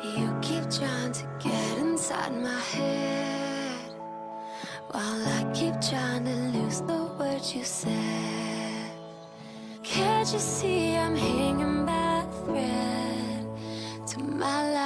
You keep trying to get inside my head, while I keep trying to lose the words you said. Can't you see I'm hanging by a thread to my life?